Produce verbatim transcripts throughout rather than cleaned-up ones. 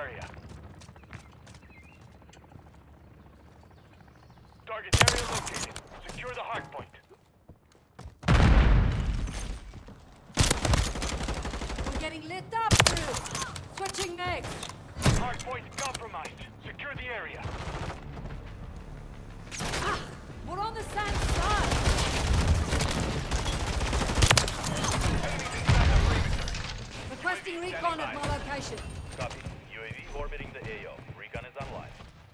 area. Target area located. Secure the hard point. We're getting lit up, crew. Switching next. Hard point compromised. Secure the area. Ah, we're on the sand side. Enemies inside the perimeter. Requesting recon at my location. Copy. U A V orbiting the A O. Recon is online.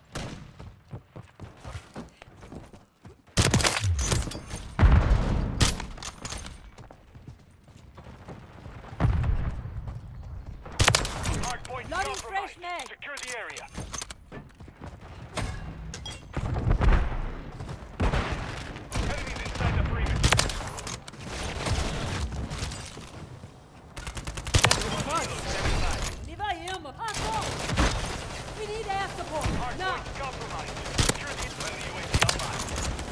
Hard point Loading compromised. fresh mag. Secure the area. Enemies inside the perimeter. Leave I am a pass on. We need air support. Hard Now. point compromised. Secure the friendly U A V online.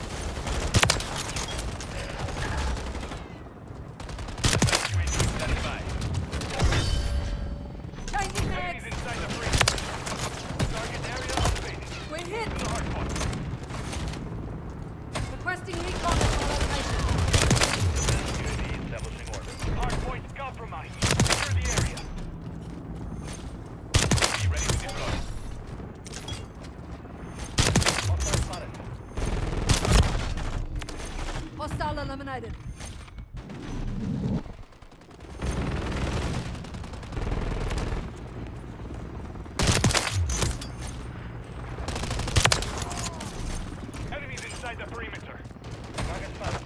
U A V standing by. Changing Enemies mags. inside the perimeter. Target area updated. We're hit. To the hard point. Requesting recon at my location. U A V establishing orbit. Hard point compromised. Secure the area. Be ready to deploy. Hostile spotted. Hostile eliminated. Enemies inside the perimeter. Target spotted.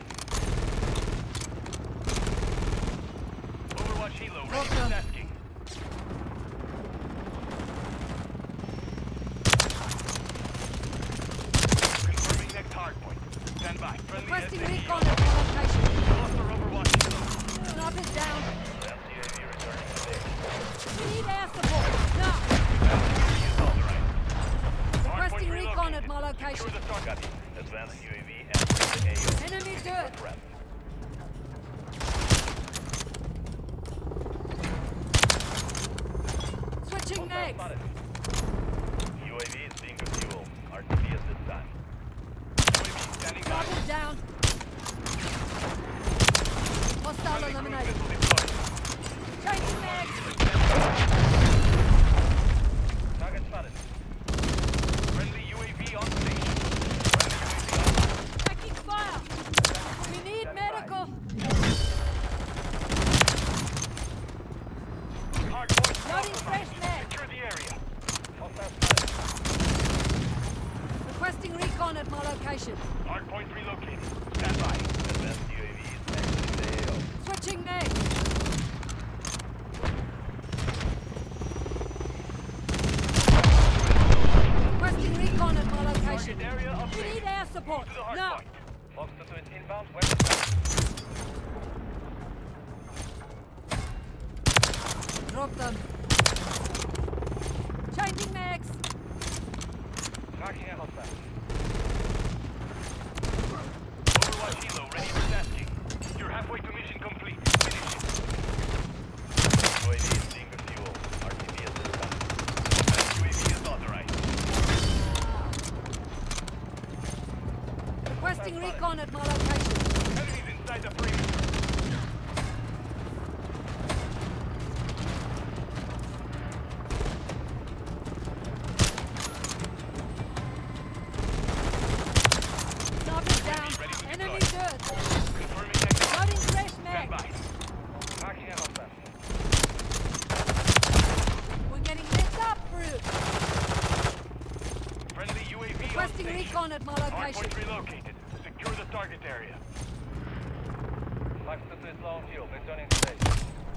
Overwatch Helo ready Welcome. for tasking. Confirming next hard point. Stand by. Friendly Requesting S A E recon at my location. Lost our Overwatch Helo. Sniper's down. Advanced U A V returning to base. We need air support. Now. Use authorized. Hard Requesting point recon at relocated. my location. Secure the target. Copy. Advanced U A V entering the A O. Enemy dirt. Threat. Switching Hostile next. spotted. U A V is being refueled. R T B at this time. U A V standing by. Sniper's down. Hostile Friendly cruise eliminated. missile deployed. Changing mags. Target spotted. Friendly U A V on station. Friendly U A V online. Taking fire. We need medical. Hard point Loading fresh compromised. mag. Secure the area. Hostile spotted. Requesting recon at my location. Hard point relocated. Stand by. Advanced U A V is exiting the A O. Switching mags. Requesting recon at my location. Target area We updated. need air support. To the hard Now. point. Fox two is inbound. West. Drop them. Changing mags. Tracking a hostile. Overwatch Helo ready for tasking. You're halfway to mission complete. Finish it. U A V is being refueled. R T B at this time. Advanced U A V is authorized. Requesting recon at my location. Enemies inside the perimeter. Sniper's down. Ready to Enemy deploy. dirt. Confirming next hard Loading point. fresh Stand mag. by. Tracking a hostile. We're getting lit up, crew. Friendly U A V on Requesting station. recon at my Hard location. point relocated. Secure the target area. Fox two is low on fuel. Returning to base.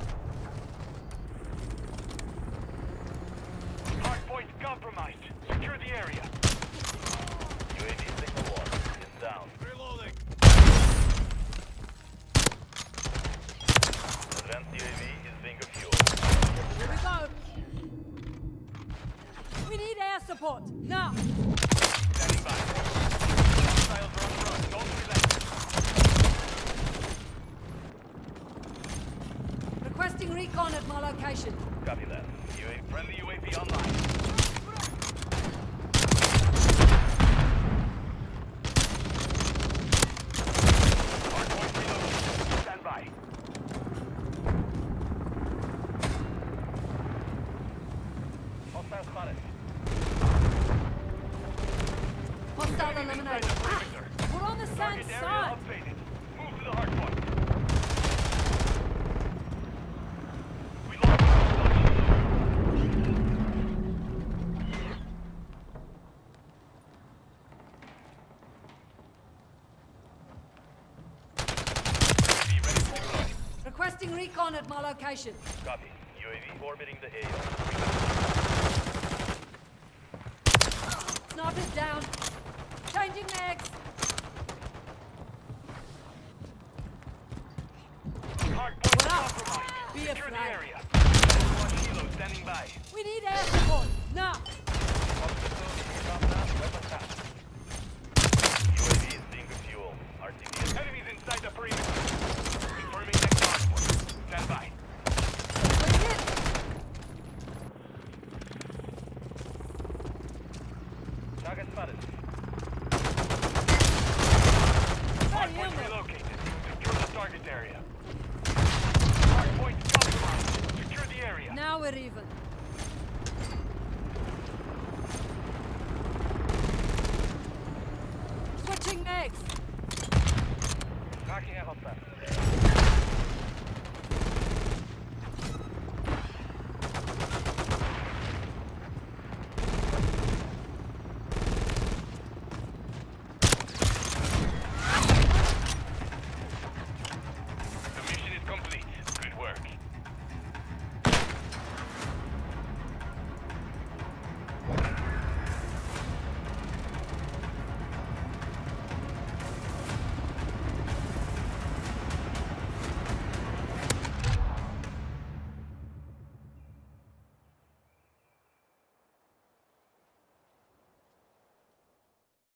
Hard point compromised. Secure the area. U A V signal one is down. Reloading. Advanced U A V is being refueled. Here we go. We need air support. Now. Standing by. Hostile drone run. Don't relax. Requesting recon at my location. Copy that. U A V. Friendly U A V online. Hardpoint reloaded. Stand by. Hostile spotted. Hostile eliminated. Ah, we're on the same Target area side. updated. Move to the hardpoint. We lost Be ready to deploy. Requesting recon at my location. Copy. U A V orbiting the A O.